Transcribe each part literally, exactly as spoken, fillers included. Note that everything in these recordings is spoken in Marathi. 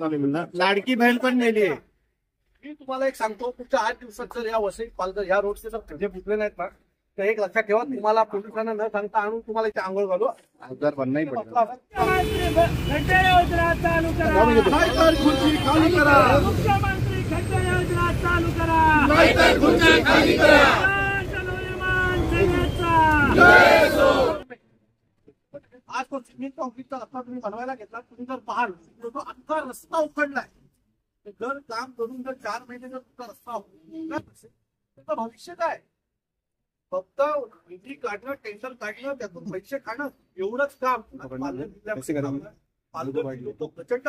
नाही मिळणार. लाडकी बहीण पण नेली आहे. मी तुम्हाला एक सांगतो, पुढच्या आठ दिवसात जर या वसई पालघर या रोडचे जर खड्डे फुटले नाहीत ना, तर एक लक्षात ठेवा, तुम्हाला पोलिसांना न सांगता आणून तुम्हाला इथे आंघोळ घालू. आजार पण नाही पडत. खड्डे योजना चालू करा, नाहीतर खुर्ची खाली करा. मुख्यमंत्री खड्डे योजना चालू करा, नाहीतर खुर्ची खाली करा. आज तो सिमेंट ऑफिसचा रस्ता तुम्ही बनवायला घेतला, तुम्ही जर पाहाल तो अख्खा रस्ता उखडलाय. जर काम करून जर चार महिने जर तुमचा रस्ता उखडला नसेल, त्याचं भविष्य काय? फक्त निधी काढणं, टेंडर काढणं, त्यातून पैसे खाणं, एवढंच काम. लोक प्रचंड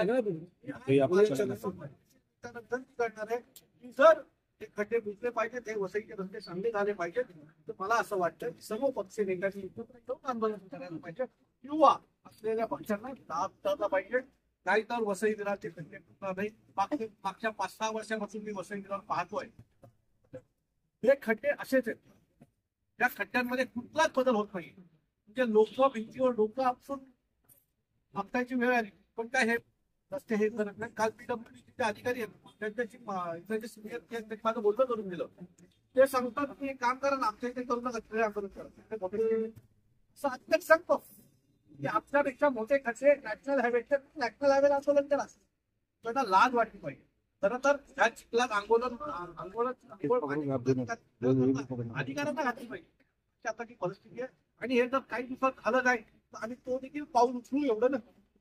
करणार आहे. जर ते खड्डे बुजले पाहिजे, ते वसईचे रस्ते चांगले झाले पाहिजेत, तर मला असं वाटतं की सर्व पक्ष नेत्यांनी एकत्र येऊन आंदोलन करायला पाहिजे. युवा असलेल्या पक्षांना दाब टाकला पाहिजे, नाहीतर वसई विरारचे खड्डे फुटणार नाही. मागच्या मागच्या पाच सहा वर्षापासून मी वसई विरार पाहतोय. हे खड्डे असेच आहेत. या खड्ड्यांमध्ये कुठलाच बदल होत नाही. म्हणजे लोक भिंतीवर डोकं आपसून आपटायची वेळ आली, पण काय हे रस्ते हे करत नाही. काल पीडब्ल्यूडीचे अधिकारी आहेत, त्यांच्याशी सिनियर माझं बोलणं करून दिलं. ते सांगतात की हे काम करा ना, आमच्या इथे करू नका, आंदोलन करा. अध्यक्ष सांगतो की आपल्यापेक्षा मोठे खड्डे नॅशनल हायवेचे, नॅशनल हायवेला आंदोलन करा. त्यांना लाज वाटली पाहिजे. खरं तर ह्या चिखलात आंदोलन आंदोलन अधिकाऱ्यांना घातली पाहिजे. आता ती परिस्थिती आहे, आणि हे जर काही दिवसात झालं नाही तर आम्ही तो देखील पाऊल उचलू, एवढं ना.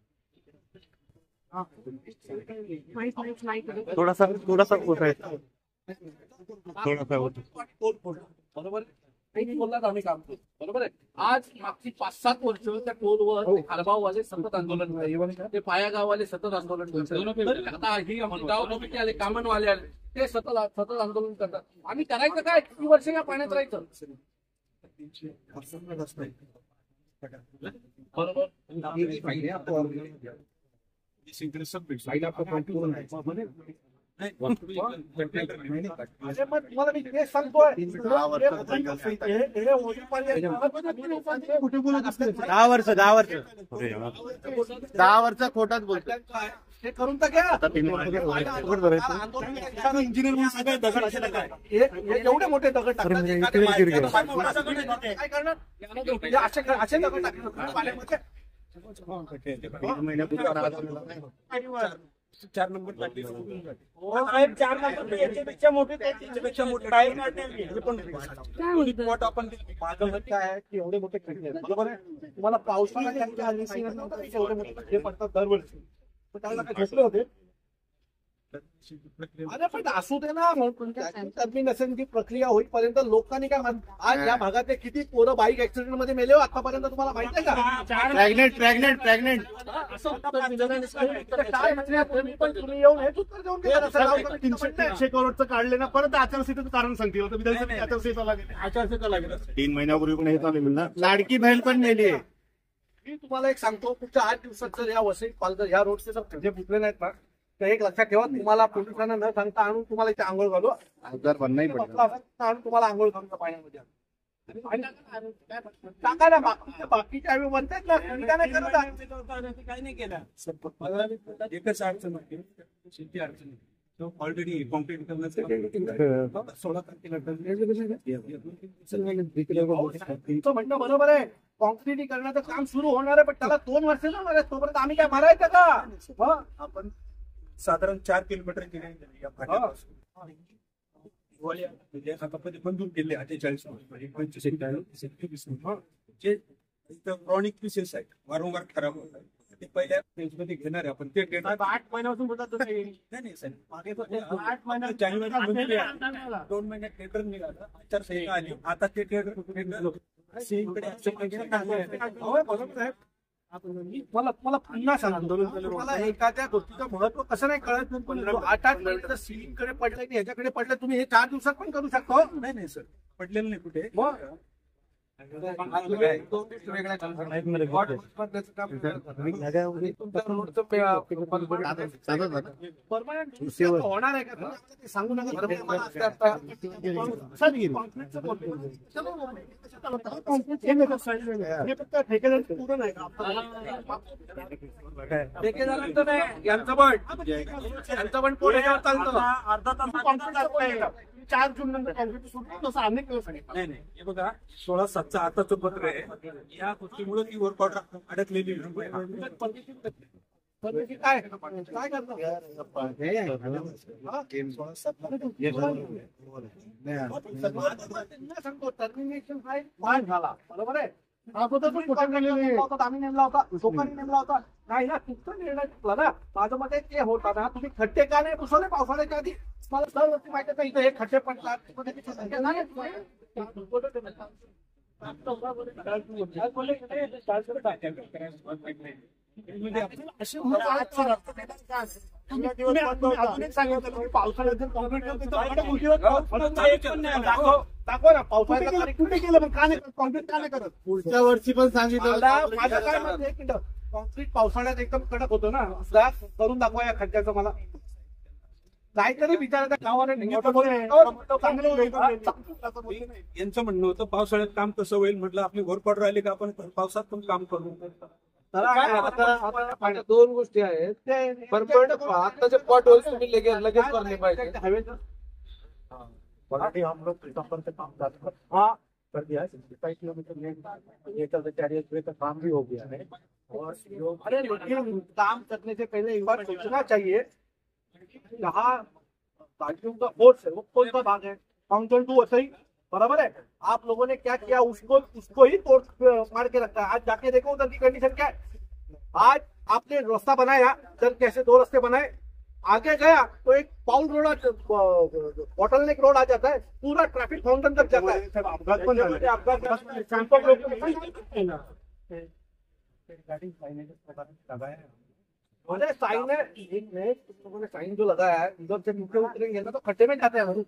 थोडासा थोडासा थोडासा होतो बरोबर बोललात, आम्ही काम करू. बरोबर आहे. आज मागची पाच सात वर्ष त्या टोलवर खारबाववाले सतत आंदोलन करतात, ते पायागाववाले सतत आंदोलन करतात, आता ही गाव कमिटी आले, कामनवाले आले, ते सतत सतत आंदोलन करतात. आम्ही करायचं काय? किती वर्ष या पाण्यात राहायचं? बरोबर. तुम्हाला मी तेच सांगतोय, दहा वर्ष दहा वर्ष दहा वर्ष खोटाच बोलतो. हे करून तर घ्या. इंजिनियर दगड एवढे मोठे दगड टाकतात, काय करणार? असे दगड टाकले पाण्यामध्ये. चार नंबर चार नंबर याच्यापेक्षा मोठे, त्याच्यापेक्षा मोठे काय आहे की एवढे मोठे खड्डे आहेत. बरोबर आहे. तुम्हाला पावसाळा एवढे मोठे खड्डे पडतात दरवर्षी, पण त्याला काय घेतले होते. अरे पण असू दे ना, मी नसेल ती प्रक्रिया होईपर्यंत लोकांनी काय म्हणत. आज या भागात किती पोरं बाईक ऍक्सिडेंट मध्ये मेले हो आतापर्यंत, तुम्हाला माहिती आहे का? प्रेग्नेंट प्रेग्नेंट प्रेग्नेंट तुम्ही येऊन हेच उत्तर देऊन तीनशे तीनशे करोडचं काढले ना, परत आचारसंहितेचं कारण सांगतील. आचारसंहिता लागेल, आचारसंहिता लागेल. तीन महिन्यापूर्वी पण हे चालू मिळणार. लाडकी बहीण पण नेली आहे. मी तुम्हाला एक सांगतो, पुढच्या आठ दिवसात जर या वसई पालघर या रोडचे जर खड्डे फुटले नाहीत ना, तर एक लक्षात ठेवा, तुम्हाला पोलिसांना न सांगता आणून तुम्हाला इथे आंघोळ घालू. आजार पण नाही पडत. आणून तुम्हाला आंघोळ घालून पाण्यामध्ये टाका ना. बाकीच्या आम्ही म्हणतात ना, नाही करत. काही नाही केलं. एकच अडचण आहे, शेती अडचण ऑलरेडी कॉम्प्लीट करण्याचं सोळा तारखेला तुमचं म्हणणं बरोबर आहे. कॉन्क्रिटीकरणाचं काम सुरू होणार आहे, पण त्याला दोन वर्ष जाणार आहे. तोपर्यंत आम्ही काय मारायचं का? आपण साधारण चार किलोमीटर गेले या फाट्यापासून आतापर्यंत मंजूर केले अठ्ठेचाळीस पंचवीस जे इथं क्रॉनिक पीसेस आहेत, वारंवार खराब होत आहेत. ते पहिल्या फेजमध्ये घेणार आहे आपण. ते आठ महिन्यापासून बोलतात नाही नाही सर, मागे आठ महिन्यात जानेवारी दोन महिन्यात टेंडर निघालं, आचारसंहिता आली. आता ते टेंडर मला मला पुन्हा सांगतो, मला एखाद्या गोष्टीचं महत्व कसं नाही कळत. पण आठ आठ महिन्यात सिलिंग कडे पडलं, ह्याच्याकडे पडलं, तुम्ही हे चार दिवसात पण करू शकता. नाही नाही सर, पडलेलं नाही कुठे. होणार आहे का ते सांगू नका. ठेकेदार पूर्ण नाही ठेकेदारांचं नाही यांचं पण यांचं पण पुढे चालतं अर्धा तास चार जून नंतर कॉन्क्रीट सुरू तसं अनेक दिवस नाही नाही हे बघा सोळा सातचं आताचं पत्र आहे. या गोष्टीमुळे ती वर्क ऑर्डर अडकलेली आहे. काय काय सांगतो टर्मिनेशन हा एक झाला बरोबर आहे. अगोदर पण आम्ही नेमला होता लोकांनी नेमला होता नाही ना तुमचा निर्णय चुकला ना. माझं मत ते होता ना तुम्ही खड्डे का नाही पुसवले पावसाळ्याच्या आधी. मला दरवर्षी माहिती आहे इथं हे खड्डे पडतात दाखवा ना पावसाळ्यात कुठे केलं पण का नाही कॉन्क्रीट का नाही करत. पुढच्या वर्षी पण सांगितलं माझं काय म्हणणं एक मिनिट कॉन्क्रीट पावसाळ्यात एकदम कडक होतं ना करून दाखवा या खड्ड्याचं मला काहीतरी विचारायचं गावाने यांचं म्हणणं होतं पावसाळ्यात काम कसं होईल म्हटलं आपली वर्क ऑर्डर आली का आपण पावसात पण काम करू. दोन गोष्टी आहेत पण आताचे पॉट होईल तुम्ही लगेच लगेच करले पाहिजे. हम लोग सितंबर से काम हाँ कर दिया है. सिक्सटी किलोमीटर लेन का काम भी हो गया है. और अरे लेकिन काम करने से पहले एक बार सोचना चाहिए यहाँ गाड़ियों का फोर्स है वो कौन सा भाग है फाउंटेन टू वैसे ही बराबर है. आप लोगों ने क्या किया उसको उसको ही तोड़ मार के रखा है. आज जाके देखो उधर की कंडीशन क्या है. आज आपने रास्ता बनाया जब कैसे दो रास्ते बनाए आगे गया तो एक पाउल रोड बॉटल नेक रोड आ जाता है पूरा ट्रैफिक फाउंटेन तक जाता है. अपघात पण झाले. अरे साइन है एक में तुम साइन जो लगाया है उधर से नीचे उतरेंगे ना तो खड्डे में जाते हैं.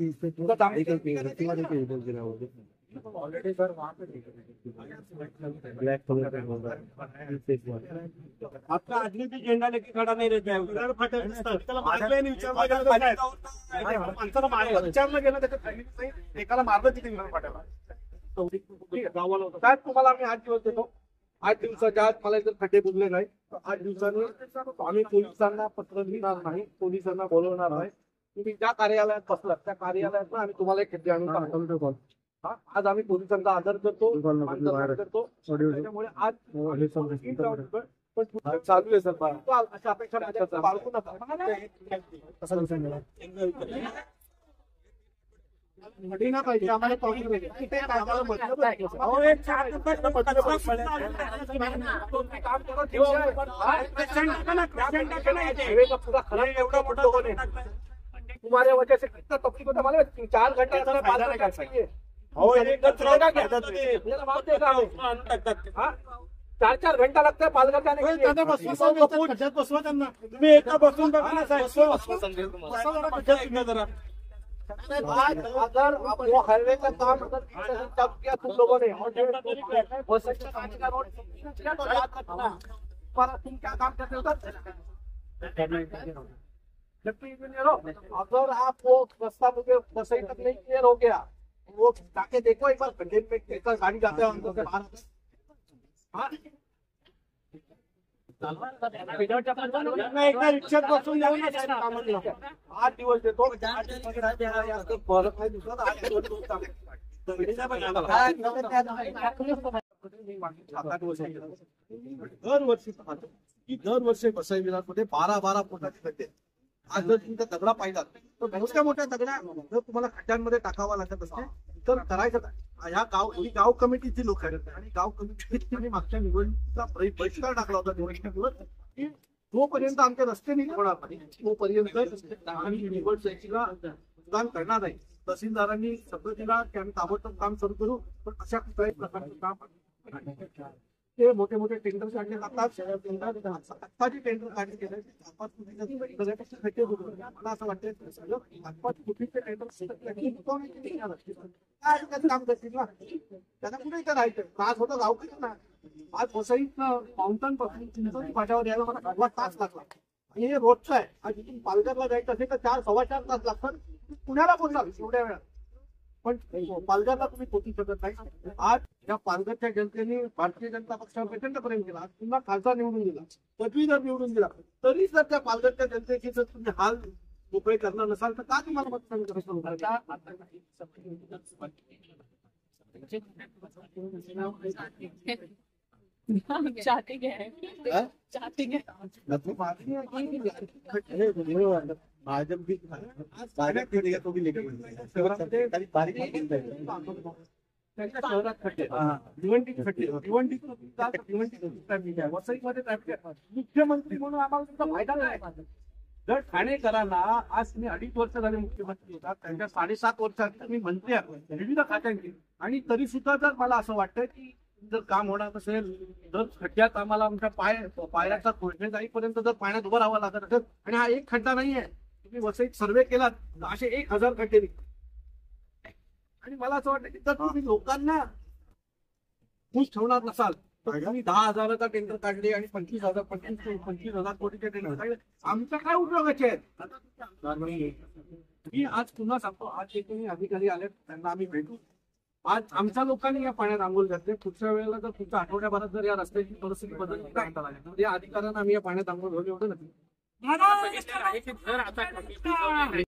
ऑलरेडी सर वहाँ पे ब्लैक कलर आपका आदमी भी झेंडा लेके खड़ा नहीं रहता है. विचारलं गेलं त्याच्या एकाला मारलं तिथे विमान फाट्याला. काय तुम्हाला आम्ही आठ दिवस देतो. आठ दिवसाच्या आत मला जर खड्डे बुजले नाही तर आठ दिवसांनी आम्ही पोलिसांना पत्र लिहिणार नाही पोलिसांना बोलवणार नाही. तुम्ही ज्या कार्यालयात बसलात त्या कार्यालयात आम्ही तुम्हाला एक खड्डे आणून टाकतो. हा आज आम्ही पोलिसांचा आदर करतो करतो त्याच्यामुळे आज पण चालू आहे सर अशा अपेक्षा बाळगू नका. ना पाहिजे आम्हाला तुम्हारे वजह से कितना तकलीफ होता मालूम है. चार घंटे चार चार घंटा लगता है पालघर जाने के लिए. बसवा त्यांना तुम्ही एका बसून बघा ना जरा. अगर वो हाईवे का काम अगर तब किया तुम लोगों ने और तुम क्या काम करते हो अगर आप वो रास्ता मुझे सही तक नहीं क्लियर हो गया वो जाके देखो एक बार गड्ढे में एक गाड़ी जाते हैं उनको से बाहर एकदा रिक्षात बसून जाऊ ना आठ दिवस देतो. दरवर्षी पाहतो की दरवर्षी वसई विरारमध्ये बारा बारा फुटाचे खड्डे. आज जर तुमच्या दगडा पाहिला तर मोठ्या मोठ्या दगडा जर तुम्हाला खड्ड्यांमध्ये टाकावा लागत असते तर करायचं काय. ह्या गाव ही गाव कमिटीची लोक आहेत आणि गाव कमिटीने मागच्या निवडणुकीचा बहिष्कार टाकला होता निवडणुकीवर की जोपर्यंत आमचे रस्ते नाही होणार नाही तोपर्यंत आम्ही निवडणुकीला मतदान करणार नाही. तहसीलदारांनी सगळं दिला की आम्ही ताबडतोब काम सुरू करू पण अशा कुठल्याही प्रकारचं काम ते मोठे मोठे टेंडर काढले जातात. आता जे टेंडर काढले गेले ते चार पाच कोटीचे खड्डे बुजवले. मला असं वाटतं सगळं पाच पाच कोटीचे टेंडर काय काम करतील ना, त्यांना कुठे इथं राहायचं. आज होतं गाव ना, आज वसईत माउंटन पासून चिंचोली फाट्यावर यायला मला अर्धा तास लागला. आणि हे रोजचं आहे. आज इथून पालघरला जायचं असेल तर चार सव्वा चार तास लागतात. पुण्याला बोलणार एवढ्या वेळात, पण पालघरला तुम्ही पोहोचू शकत नाही. आज या पालघरच्या जनतेने भारतीय जनता पक्षावर प्रचंड प्रेम केला. आज पुन्हा खासदार निवडून दिला, पदवीधर निवडून दिला, तरी जर त्या पालघरच्या जनतेची जर तुम्ही हाल मोकळे करणार नसाल तर का तुम्हाला मतदान करायचं. चाहते हैं चाहते हैं भाजप भी भाजप की जगह तो भी लेके त्यांच्या शहरात खड्डे, भिवंडीत खड्डे, भिवंडीत ट्रॅफिक आहे, वसईमध्ये ट्रॅफिक आहे. मुख्यमंत्री म्हणून आम्हाला तुमचा फायदा नाही. जर ठाणेकरांना आज तुम्ही अडीच वर्ष झाले मुख्यमंत्री होता, त्यांच्या साडेसात वर्षात तुम्ही मंत्री आहात विविध खात्यांची, आणि तरी सुद्धा जर मला असं वाटतं की जर काम होणार असेल, जर खड्ड्यात आम्हाला आमच्या पाय पायाचा खोडणे जाईपर्यंत जर पाण्यात उभं राहावं लागत असेल, आणि हा एक खड्डा नाहीये, तुम्ही वसईत सर्वे केलात तर असे एक हजार खड्डे निघतात. आणि मला असं वाटतं की जर तुम्ही लोकांना खुश ठेवणार नसाल तर तुम्ही दहा हजाराचा टेंडर काढले आणि पंचवीस हजार पंचवीस पंचवीस हजार कोटीचे टेंडर काढले, आमच्या काय उपयोगाचे आहेत. मी आज पुन्हा सांगतो, आज जे काही अधिकारी आले त्यांना आम्ही भेटू. आज आमच्या लोकांनी या पाण्यात आंघोळ घातले. पुढच्या वेळेला जर पुढच्या आठवड्याभरात जर या रस्त्याची परिस्थिती बदलली तर या अधिकाऱ्यांना आम्ही या पाण्यात आंघोळ घालू एवढं नक्की.